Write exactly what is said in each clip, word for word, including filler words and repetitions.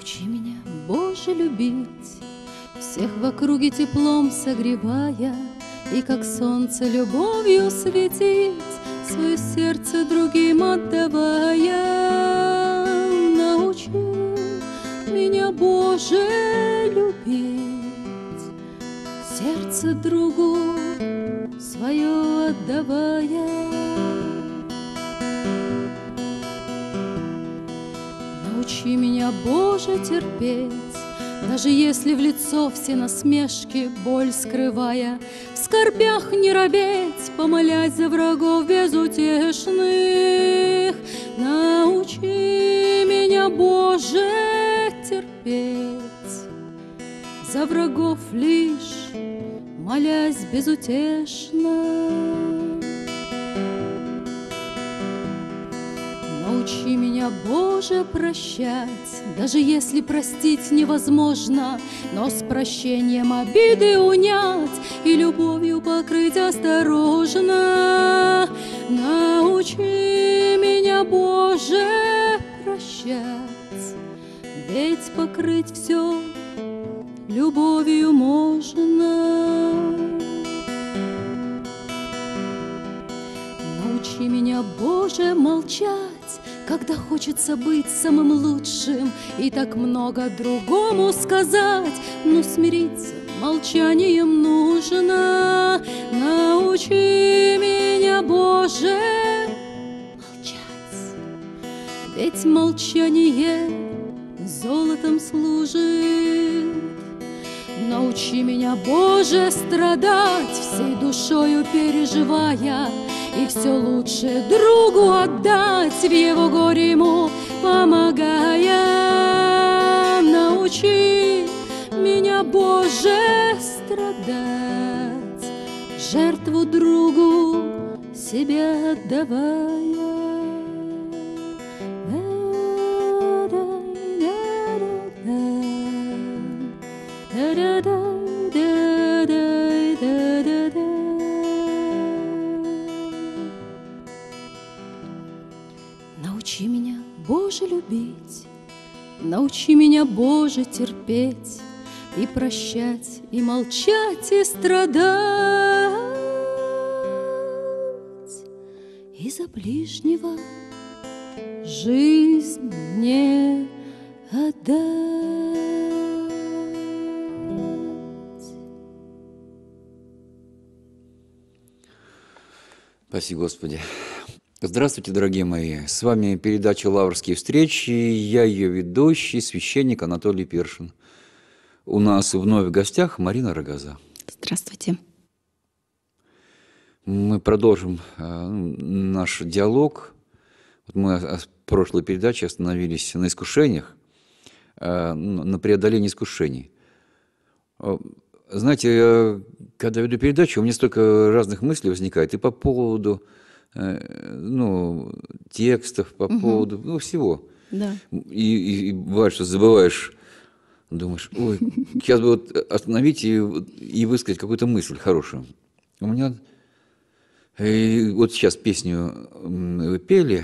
Научи меня, Боже, любить, всех в округе теплом согревая, и как солнце любовью светить, свое сердце другим отдавая. Научи меня, Боже, любить, сердце другу свое отдавая. Научи меня, Боже, терпеть, даже если в лицо все насмешки, боль скрывая, в скорбях не робеть, помолясь за врагов безутешных. Научи меня, Боже, терпеть, за врагов лишь молясь безутешно. Научи меня, Боже, прощать, даже если простить невозможно, но с прощением обиды унять и любовью покрыть осторожно. Научи меня, Боже, прощать, ведь покрыть все любовью можно. Научи меня, Боже, молчать, когда хочется быть самым лучшим и так много другому сказать, но смириться молчанием нужно. Научи меня, Боже, молчать, ведь молчание золотом служит. Научи меня, Боже, страдать, всей душою переживая, и все лучше другу отдать, в его горе ему помогая. Научи меня, Боже, страдать, жертву другу себя отдавая. Научи меня, Боже, любить, научи меня, Боже, терпеть и прощать, и молчать, и страдать, и за ближнего жизнь мне отдать. Спаси Господи. Здравствуйте, дорогие мои. С вами передача «Лаврские встречи». Я ее ведущий, священник Анатолий Першин. У нас вновь в гостях Марина Рогоза. Здравствуйте. Мы продолжим э, наш диалог. Вот мы в прошлой передаче остановились на искушениях, э, на преодолении искушений. Знаете, когда веду передачу, у меня столько разных мыслей возникает и по поводу ну, текстов, по угу. поводу ну, всего. Да. И, и, и бывает, что забываешь, думаешь, ой, сейчас бы вот остановить и, и высказать какую-то мысль хорошую. У меня и вот сейчас песню вы пели,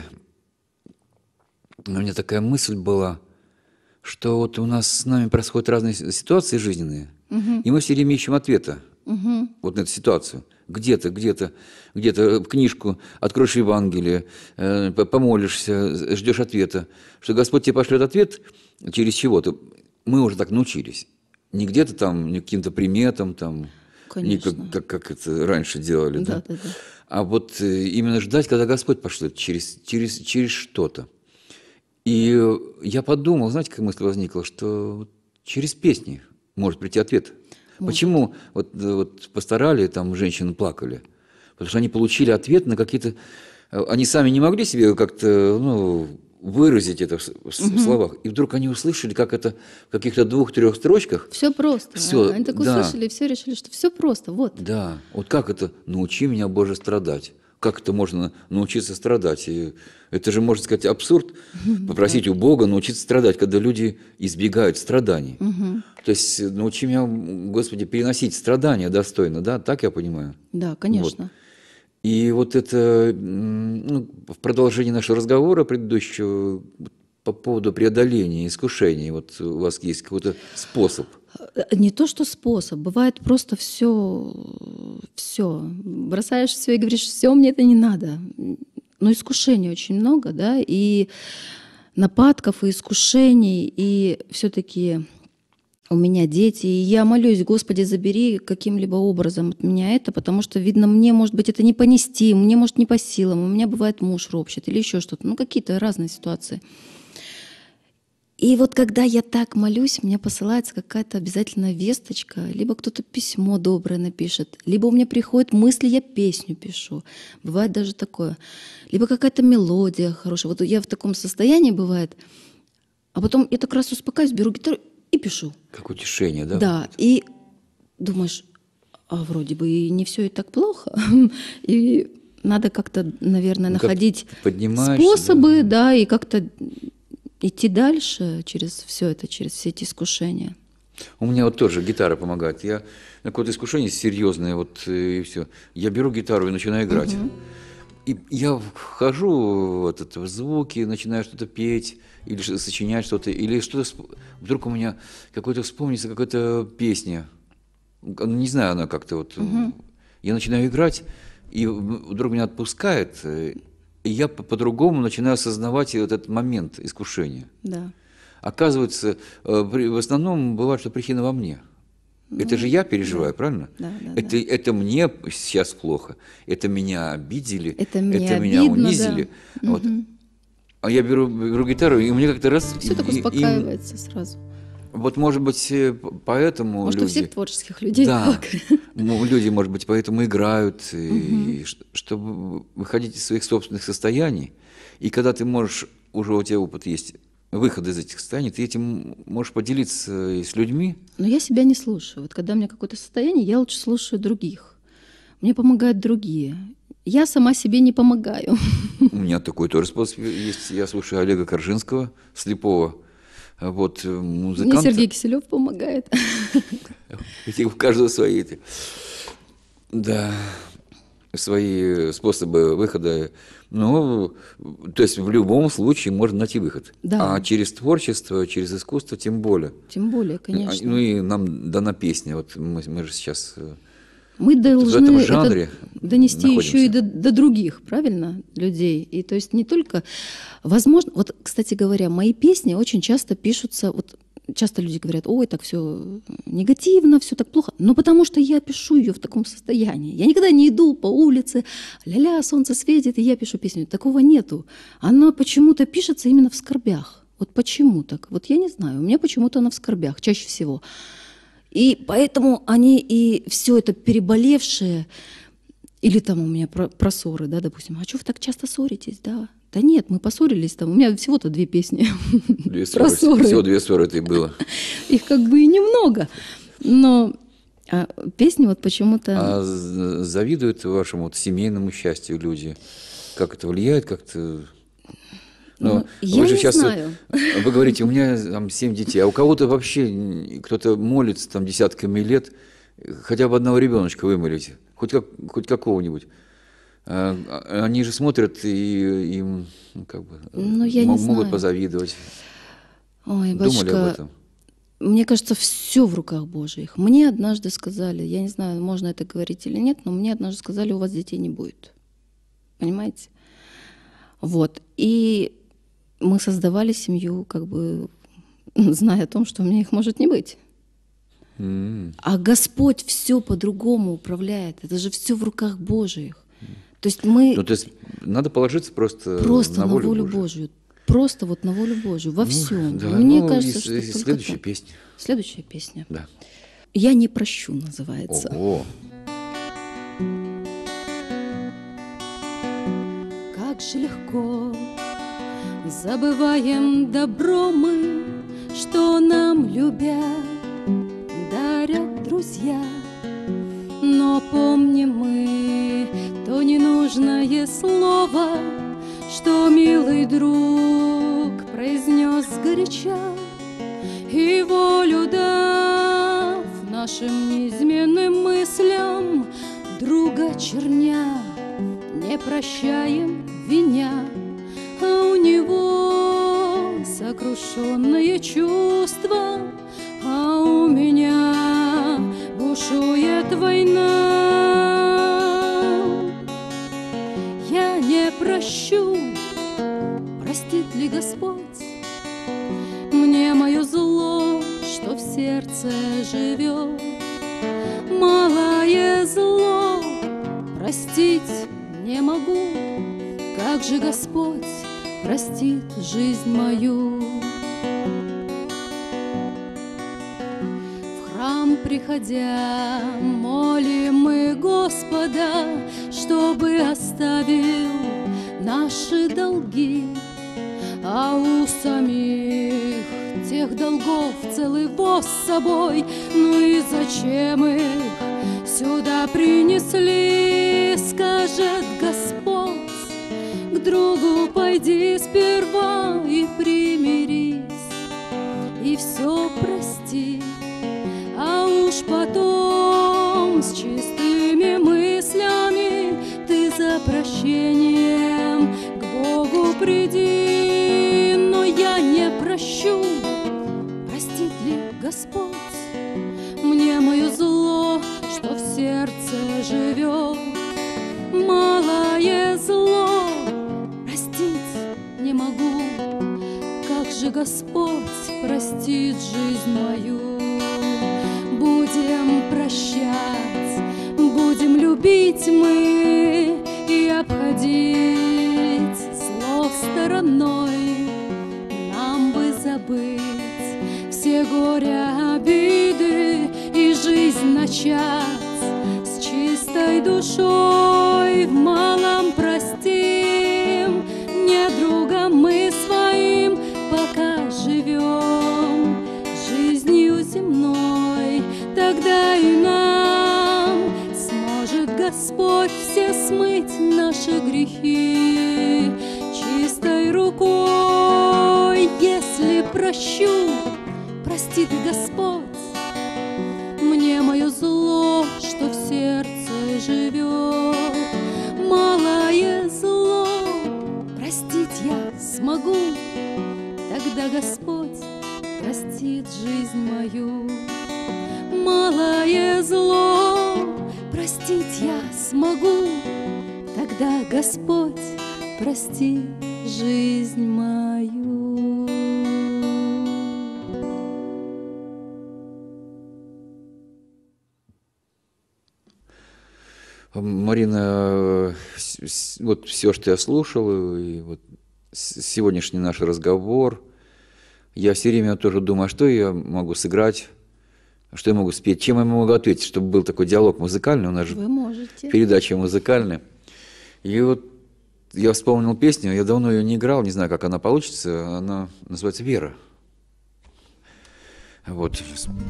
у меня такая мысль была, что вот у нас с нами происходят разные ситуации жизненные, угу. и мы все время ищем ответа угу. вот на эту ситуацию. Где-то, где-то, где-то книжку откроешь Евангелие, э, помолишься, ждешь ответа, что Господь тебе пошлет ответ через чего-то. Мы уже так научились. Не где-то там, не каким-то приметам, там, не как, как, как это раньше делали, да, да? Да, да. А вот именно ждать, когда Господь пошлет через, через, через что-то. И я подумал, знаете, как мысль возникла, что через песни может прийти ответ. Может. Почему вот, вот пасторали, там женщины плакали? Потому что они получили ответ на какие-то... Они сами не могли себе как-то ну, выразить это в, в угу. словах. И вдруг они услышали, как это в каких-то двух-трех строчках... Все просто. Все, они так да. услышали, и все решили, что все просто. Вот. Да. Вот как это «научи меня, Боже, страдать». Как это можно научиться страдать? И это же, можно сказать, абсурд. Попросить у Бога научиться страдать, когда люди избегают страданий. Угу. То есть научи меня, Господи, переносить страдания достойно, да? Так я понимаю? Да, конечно. Вот. И вот это ну, в продолжении нашего разговора предыдущего по поводу преодоления искушений. Вот у вас есть какой-то способ? Не то, что способ. Бывает просто все, все. Бросаешь все и говоришь, все, мне это не надо. Но искушений очень много, да, и нападков, и искушений, и все-таки у меня дети, и я молюсь, Господи, забери каким-либо образом от меня это, потому что, видно, мне, может быть, это не понести, мне, может, не по силам, у меня бывает муж ропщет или еще что-то, ну, какие-то разные ситуации. И вот когда я так молюсь, мне посылается какая-то обязательно весточка, либо кто-то письмо доброе напишет, либо у меня приходят мысли, я песню пишу. Бывает даже такое. Либо какая-то мелодия хорошая. Вот я в таком состоянии бывает, а потом я так раз успокаиваюсь, беру гитару и пишу. Как утешение, да? Да, и думаешь, а вроде бы и не все и так плохо. И надо как-то, наверное, Ну, как находить поднимаешься, способы, да. да, и как-то идти дальше через все это, через все эти искушения. У меня вот тоже гитара помогает. Я на какое-то искушение серьезное, вот э, и все. Я беру гитару и начинаю играть. Мгм. И я вхожу в, этот, в звуки, начинаю что-то петь, или что- сочинять что-то, или что-то... сп- Вдруг у меня какой-то вспомнится какая-то песня. Ну, не знаю, она как-то вот... Мгм. Я начинаю играть, и в- вдруг меня отпускает, э, и я по- по-другому начинаю осознавать вот этот момент искушения. Да. Оказывается, э, при- в основном бывает, что причина во мне. Это же я переживаю, правильно? Да, да, это, да. это мне сейчас плохо, это меня обидели, Это мне меня обидно, унизили. да. Вот. Мгм. А я беру, беру гитару, и мне как-то раз... Все так и- и- успокаивается сразу. вот, может быть, э, п- поэтому Может, у люди... всех творческих людей Да, так. ну, люди, может быть, поэтому играют, и, ш- чтобы выходить из своих собственных состояний. И когда ты можешь, уже у тебя опыт есть, выход из этих состояний, ты этим можешь поделиться и с людьми. Но я себя не слушаю. Вот когда у меня какое-то состояние, я лучше слушаю других. Мне помогают другие. Я сама себе не помогаю. У меня такой тоже способ есть. Я слушаю Олега Коржинского, слепого, вот, э, Мне музыканта. Сергей Киселев помогает. Эти- У каждого свои эти, да, свои способы выхода. Ну, то есть в любом случае можно найти выход. Да. А через творчество, через искусство тем более. Тем более, А, конечно. Ну и нам дана песня. Вот мы, мы же сейчас э, Мы должны этом это жанре донести еще и находимся. до, до других, правильно, людей. И то есть не только, возможно, вот, кстати говоря, мои песни очень часто пишутся, вот часто люди говорят, ой, так все негативно, все так плохо, но потому что я пишу ее в таком состоянии. Я никогда не иду по улице, ля-ля, солнце светит, и я пишу песню. Такого нету. Она почему-то пишется именно в скорбях. Вот почему так? Вот я не знаю. У меня почему-то она в скорбях чаще всего. И поэтому они и все это переболевшее, или там у меня про, про ссоры, да, допустим, а что вы так часто ссоритесь, да? Да нет, мы поссорились там, у меня всего-то две песни Две про ссоры. ссоры. Всего две ссоры это и было. Их как бы и немного, но а, песни вот почему-то... А з- завидуют вашему вот семейному счастью люди? Как это влияет как-то? Ну, я вы же не сейчас, знаю. вы говорите, у меня там семь детей, а у кого-то вообще н- кто-то молится там десятками лет, хотя бы одного ребеночка вымолить, хоть, как, хоть какого-нибудь. А, а, Они же смотрят и им ну, как бы Ну, я не мо- могут знаю. позавидовать. Ой, Думали об батюшка, этом? мне кажется, все в руках Божьих. Мне однажды сказали, я не знаю, можно это говорить или нет, но мне однажды сказали, у вас детей не будет. Понимаете? Вот. И мы создавали семью, как бы зная о том, что у меня их может не быть. М. А Господь все по-другому управляет. Это же все в руках Божьих. То есть мы Ну, то есть надо положиться просто, просто на волю, Божию. Божью. Просто вот на волю Божью. Во Ну, всем. да, Мне ну, кажется, и с- что и только следующая так. песня. Следующая песня. Да. «Я не прощу» называется. Ого. Как же легко забываем добро мы, что нам, любя, дарят друзья. Но помним мы то ненужное слово, что милый друг произнес сгоряча, и волю дав нашим неизменным мыслям, друга черня не прощаем, виня, а у него сокрушенные чувства, а у меня бушует война. Я не прощу, простит ли Господь мне мое зло, что в сердце живет? Малое зло простить не могу, как же Господь простит жизнь мою? В храм приходя, молим мы Господа, чтобы оставил наши долги, а у самих тех долгов целый воз с собой. Ну и зачем их сюда принесли? Скажет Господь: к другу пойди сперва и примирись, и все прости, а уж потом с чистыми мыслями ты за прощением к Богу приди. Но я не прощу, простит ли Господь мне мое зло, что в сердце живет? Малое зло простить не могу, как же Господь простит жизнь мою? Будем прощать, будем любить мы и обходить зло стороной. Нам бы забыть все горя, обиды и жизнь начать с чистой душой. В малом простим недругам мы своим, пока живем жизнью земной. Тогда и нам сможет Господь все смыть наши грехи чистой рукой. Если прощу, простит Господь мне мое зло, что в сердце живет. Малое зло простить я смогу, тогда Господь простит жизнь мою. Малое зло простить я смогу, тогда Господь простит жизнь мою. Марина, вот все, что я слушал, и вот сегодняшний наш разговор, я все время тоже думаю, а что я могу сыграть, что я могу спеть, чем я могу ответить, чтобы был такой диалог музыкальный, у нас же Вы можете. Передача музыкальная. И вот я вспомнил песню, я давно ее не играл, не знаю, как она получится, она называется «Вера». Вот.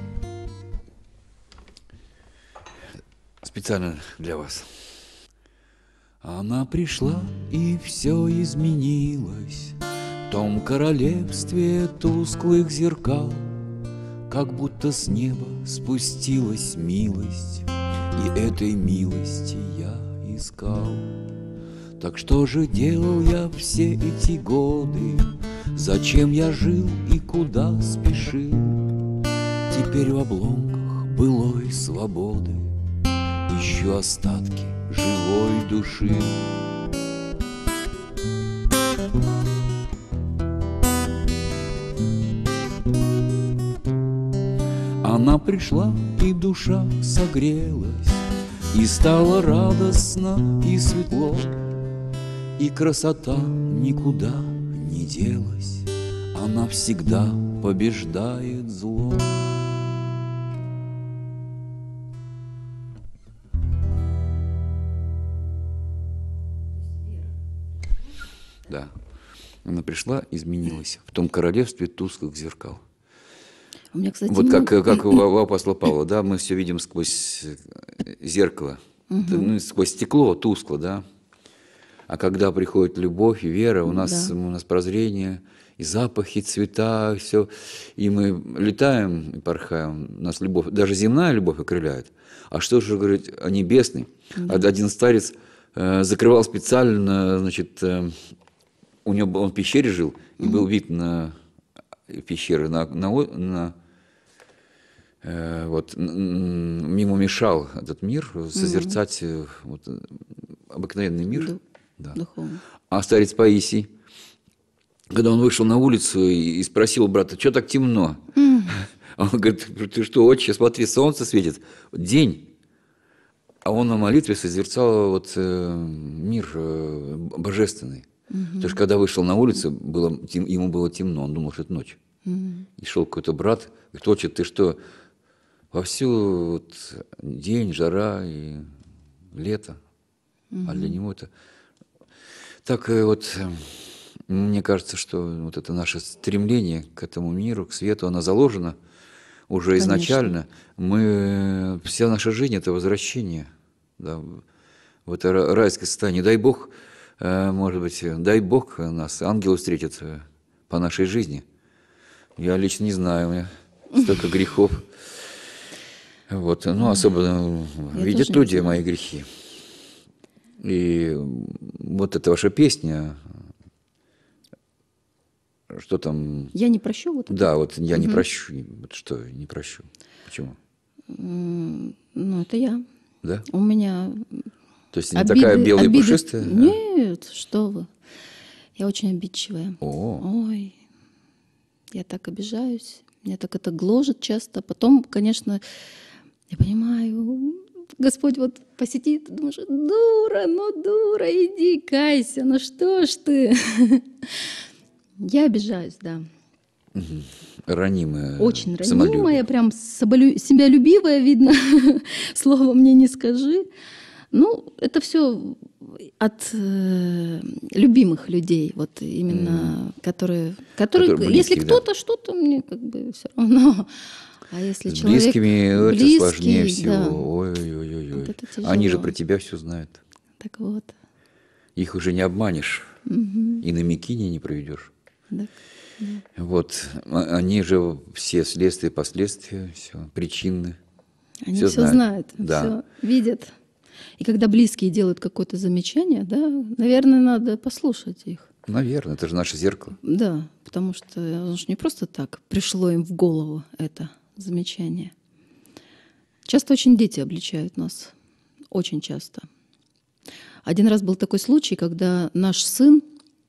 Специально для вас. Она пришла, и все изменилось в том королевстве тусклых зеркал, как будто с неба спустилась милость, и этой милости я искал. Так что же делал я все эти годы? Зачем я жил и куда спешил? Теперь в обломках былой свободы ищу остатки живой души. Она пришла, и душа согрелась, и стало радостно и светло, и красота никуда не делась, она всегда побеждает зло. Да, она пришла, изменилась в том королевстве тусклых зеркал. У меня, кстати, вот как, много... как у, у апостола Павла, да, мы все видим сквозь зеркало, угу. ну, сквозь стекло, тускло, да. А когда приходит любовь и вера, у нас, да. у нас прозрение, и запахи, цвета, все, и мы летаем и порхаем, у нас любовь, даже земная любовь окрыляет. А что же говорить о небесной? Да. Один старец э, закрывал специально, значит, э, у него он в пещере жил, и угу. был вид на пещеры на, на, на э, вот, ему мешал этот мир созерцать mm-hmm. вот, обыкновенный мир. Ду- да. Духовный. А старец Паисий, когда он вышел на улицу и, и спросил у брата, что так темно? Mm. Он говорит, ты что, отче, смотри, солнце светит, день. А он на молитве созерцал вот, э, мир э, божественный. Mm-hmm. Потому что когда вышел на улицу, было, тем, ему было темно, он думал, что это ночь. Mm-hmm. И шел какой-то брат, говорит, отче, ты что, вовсю вот, день, жара и лето, mm-hmm. а для него это... Так вот, мне кажется, что вот это наше стремление к этому миру, к свету, оно заложено уже Конечно. Изначально. Мы, вся наша жизнь – это возвращение, да, в это райское состояние. Дай Бог, может быть, дай Бог нас, ангелы встретят по нашей жизни. Я лично не знаю, у меня столько грехов. Вот, ну, особенно Я видят люди мои грехи. И вот эта ваша песня, что там? Я не прощу? Вот да, это? Вот я угу. не прощу. Вот что, не прощу? Почему? Ну, это я. Да? У меня То есть не обиды, такая белая и пушистая? Нет, а? Что вы. Я очень обидчивая. О. Ой, я так обижаюсь. Меня так это гложет часто. Потом, конечно, я понимаю... Господь вот посетит, думаешь, дура, ну дура, иди, кайся, ну что ж ты. Я обижаюсь, да. Ранимая. Очень ранимая, прям себялюбивая, видно, слово мне не скажи. Ну, это все от э, любимых людей, вот именно, mm. которые, которые, которые близкие, если кто-то да. что-то, мне как бы все равно. А если с человек близкими близкий, это сложнее всего. Да. Ой-ой-ой. Вот Они же про тебя все знают. Так вот. Их уже не обманешь. Угу. И на Микине не проведешь. Да. Да. Вот. Они же все следствия, последствия, все, причины. Они все, все знают, знают да. все видят. И когда близкие делают какое-то замечание, да, наверное, надо послушать их. Наверное, это же наше зеркало. Да, потому что оно же не просто так пришло им в голову это замечание. Часто очень дети обличают нас. Очень часто. Один раз был такой случай, когда наш сын,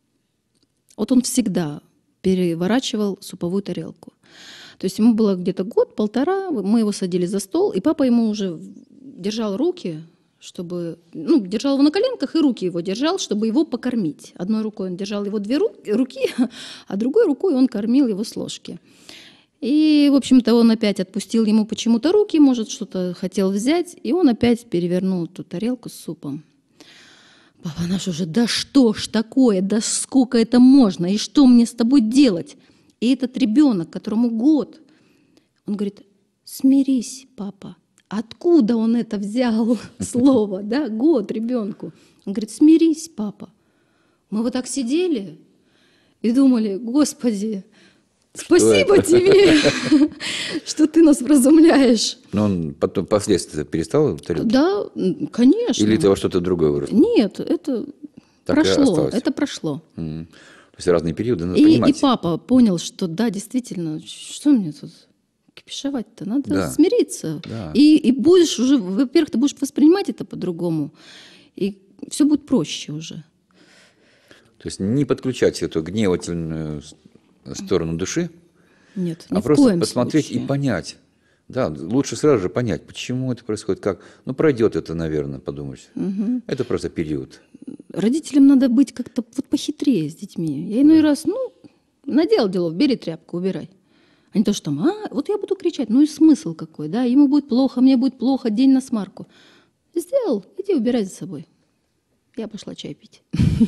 вот он всегда переворачивал суповую тарелку. То есть ему было где-то год-полтора, мы его садили за стол, и папа ему уже держал руки, чтобы, ну, держал его на коленках, и руки его держал, чтобы его покормить. Одной рукой он держал его две руки, а другой рукой он кормил его с ложки. И, в общем-то, он опять отпустил ему почему-то руки, может, что-то хотел взять, и он опять перевернул эту тарелку с супом. Папа наш уже, да что ж такое, да сколько это можно, и что мне с тобой делать? И этот ребенок, которому год, он говорит, смирись, папа. Откуда он это взял слово, да, год ребенку? Он говорит, смирись, папа. Мы вот так сидели и думали, Господи, спасибо тебе, что ты нас вразумляешь. Но он потом впоследствии перестал тарелки? Да, конечно. Или это во что-то другое выросло? Нет, это прошло, это прошло. То есть разные периоды надо и, понимать. И папа понял, что да, действительно, что мне тут кипишевать-то? Надо да. смириться. Да. И, и будешь уже, во-первых, ты будешь воспринимать это по-другому, и все будет проще уже. То есть не подключать эту гневательную сторону души, Нет, а просто посмотреть случае. И понять. Да, лучше сразу же понять, почему это происходит, как. Ну, пройдет это, наверное, подумать. Угу. Это просто период. Родителям надо быть как-то вот похитрее с детьми. Я иной раз, ну, надел делов, бери тряпку, убирай. А не то, что там, а, вот я буду кричать, ну и смысл какой, да, ему будет плохо, мне будет плохо, день на смарку. Сделал, иди убирай за собой. Я пошла чай пить.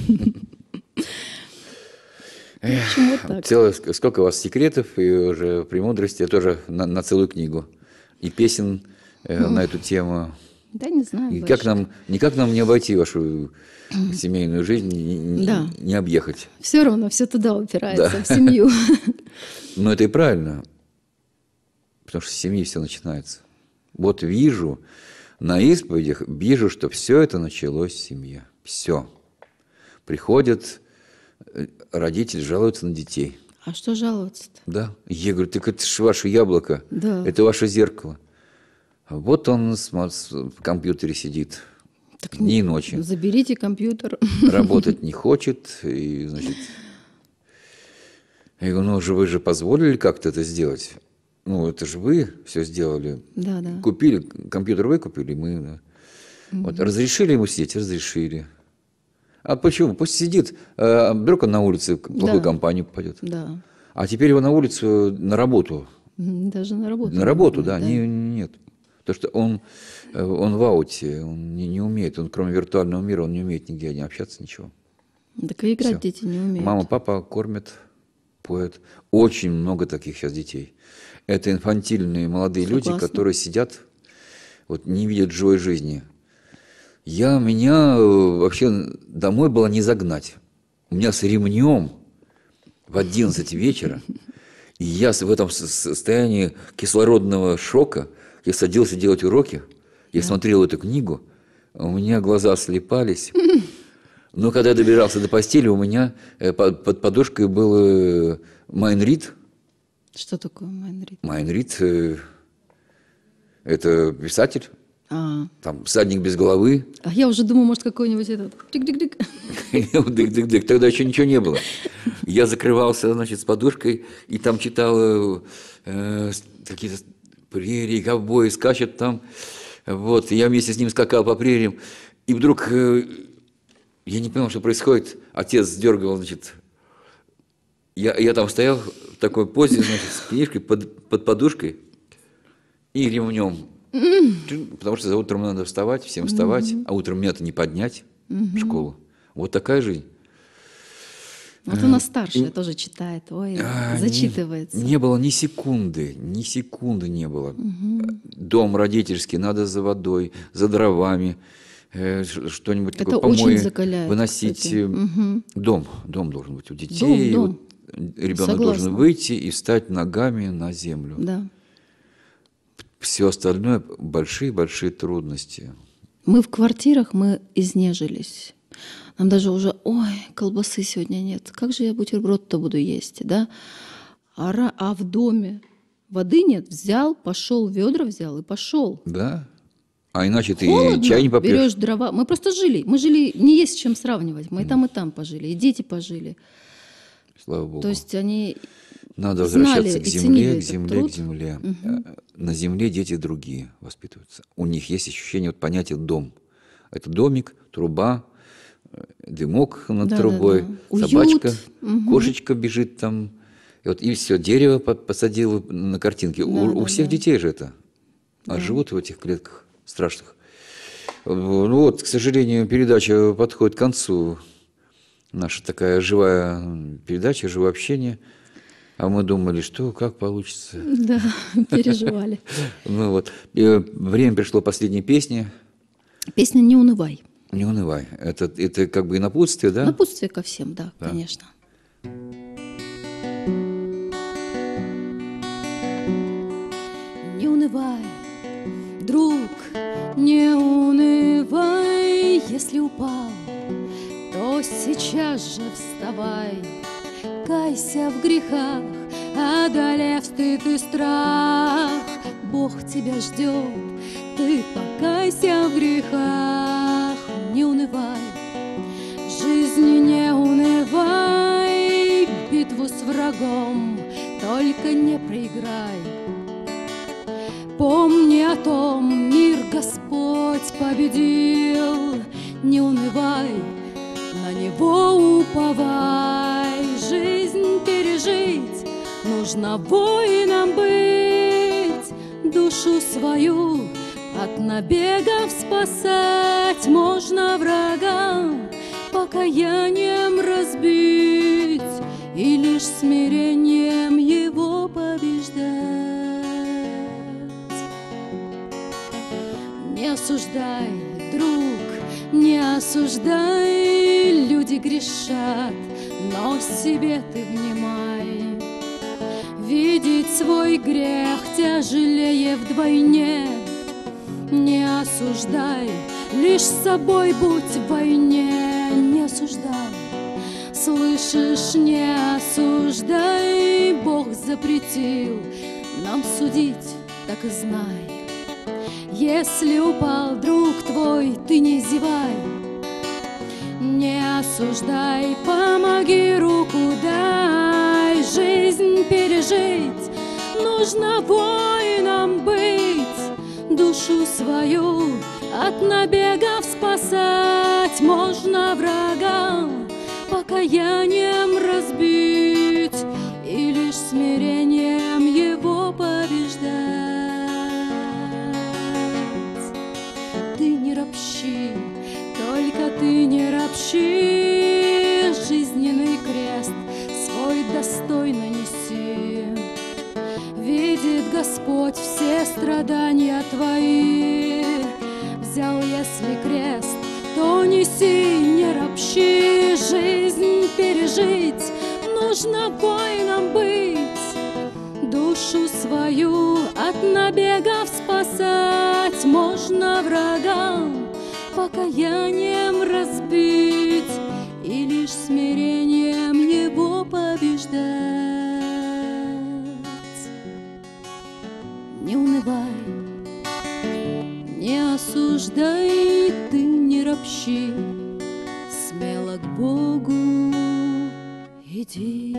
Целое, сколько у вас секретов и уже премудрости, тоже на, на целую книгу. И песен э, на эту тему. Да, не знаю. И как нам, никак нам не обойти вашу семейную жизнь, не, да. не объехать. Все равно все туда упирается, да. В семью. Но это и правильно, потому что с семьи все начинается. Вот вижу на исповедях, вижу, что все это началось в семье. Все. Приходят... Родители жалуются на детей. А что жаловаться-то? Да. Я говорю, так это же ваше яблоко, Да. это ваше зеркало. А вот он в компьютере сидит Так дни и ночи. Заберите компьютер. Работать не хочет. И, значит, я говорю, ну же вы же позволили как-то это сделать. Ну, это же вы все сделали. Да, да. Купили, компьютер вы купили, мы. Да. Угу. Вот, разрешили ему сидеть? Разрешили. А почему? Пусть сидит, а вдруг он на улице в плохую Да. компанию попадет. Да. А теперь его на улицу на работу. Даже на работу. На работу, да. да, не, нет. Потому что он, он в ауте, он не, не умеет, он кроме виртуального мира, он не умеет нигде не общаться, ничего. Так и играть Всё. дети не умеют. Мама, папа кормят, поют. Очень много таких сейчас детей. Это инфантильные молодые Согласна. люди, которые сидят, вот не видят живой жизни. Я, меня вообще домой было не загнать. У меня с ремнем в одиннадцать вечера, и я в этом состоянии кислородного шока, я садился делать уроки, я Да. смотрел эту книгу, у меня глаза слепались. Но когда я добирался до постели, у меня под, под подушкой был Майн Рид. Что такое Майн Рид? Майн Рид э, – это писатель, А. там «Всадник без головы». А я уже думаю, может, какой-нибудь этот... Тик-тик-тик. Дык-дык-дык. Тогда еще ничего не было. Я закрывался, значит, с подушкой, и там читал э, какие-то прерии, ковбои скачут там. Вот, и я вместе с ним скакал по прериям. И вдруг э, я не понял, что происходит. Отец сдергивал, значит... Я, я там стоял в такой позе, значит, с книжкой под, под подушкой и ремнем. Потому что за утром надо вставать, всем вставать, а утром меня-то не поднять в школу. Вот такая жизнь. Вот у нас старшая тоже читает, ой, А, зачитывается. Не, не было ни секунды, ни секунды не было. Дом родительский, надо за водой, за дровами, э, что-нибудь Это такое, очень помои закаляет, выносить. кстати. э, Мгм. Дом, дом должен быть у детей. Дом, вот ребенок Согласна. должен выйти и встать ногами на землю. Да. Все остальное большие-большие трудности. Мы в квартирах, мы изнежились. Нам даже уже, ой, колбасы сегодня нет. Как же я бутерброд-то буду есть, да? А, ра- а в доме воды нет, взял, пошел, ведра взял и пошел. Да? А иначе ты Холодно, чай не попьешь. берешь дрова. Мы просто жили. Мы жили, не есть с чем сравнивать. Мы и там, и там пожили, и дети пожили. Слава Богу. То есть они Надо знали возвращаться к и земле, ценили к этот земле, труд. к земле. Мгм. Э, На земле дети другие воспитываются. У них есть ощущение, вот понятие дом. Это домик, труба, э, дымок над Да, трубой, да, да. Уют. собачка, Мгм. кошечка бежит там. И, вот, и все, дерево по- посадил на картинке. Да, у, у да, всех да. детей же это. А живут в этих клетках страшных. Ну вот, к сожалению, передача подходит к концу. Наша такая живая передача, живое общение. А мы думали, что, как получится. да, переживали. Ну вот, и время пришло последней песни. Песня «Не унывай». Не унывай. Это, это как бы и напутствие, да? Напутствие ко всем, да, Да. конечно. Не унывай, друг, не унывай, если упал, то сейчас же вставай, кайся в грехах, одолев стыд и страх. Бог тебя ждет, ты покайся в грехах, не унывай. В жизни не унывай, битву с врагом только не проиграй. Помни о том, мир Господь победил, не унывай, на Него уповай. Жизнь пережить нужно воином быть, душу свою от набегов спасать можно врага, покаянием разбить и лишь смирением его побеждать. Не осуждай, друг, не осуждай, люди грешат, но себе ты внимай. Видеть свой грех тяжелее вдвойне. Не осуждай, лишь с собой будь в войне. Не осуждай, Слышишь, не осуждай, Бог запретил нам судить, так и знай. Если упал друг твой, ты не зевай, не осуждай, помоги, руку дай. Жизнь пережить нужно воинам быть, душу свою от набегов спасать можно врагам, покаянием разбить и лишь смирением его побеждать. Ты не ропщи, только ты не ропщи, жизненный крест свой достойно неси. Видит Господь все страдания твои, взял, если крест, то неси, не ропщи. Жизнь пережить нужно воином быть, душу свою от набегов спасать можно врагам, покаянием разбить и лишь смирением его побеждать. Не унывай, не осуждай, ты не ропщи, смело к Богу иди.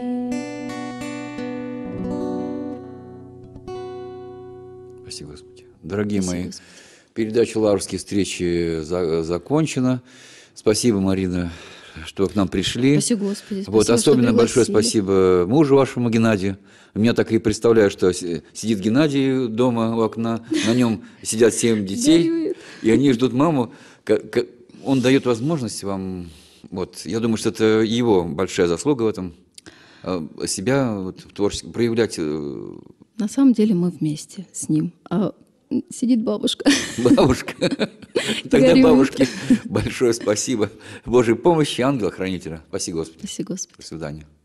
Спасибо, Господи. Дорогие Спасибо, мои, Господи. передача «Лаврские встречи» за- закончена. Спасибо, Марина, что вы к нам пришли. Спасибо, Господи. Вот, Спасибо, особенно что большое пригласили. спасибо мужу вашему, Геннадию. У меня так и представляю, что си- сидит Геннадий дома у окна, на нем сидят семь детей, Горюет. и они ждут маму. Ка- ка- Он дает возможность вам, вот, я думаю, что это его большая заслуга в этом, э, себя вот, в творчестве проявлять. э, На самом деле мы вместе с ним. А сидит бабушка. Бабушка. Тогда Горюет. бабушке большое спасибо. Божьей помощи, ангела-хранителя. Спасибо, Господи. Спасибо, Господи. До свидания.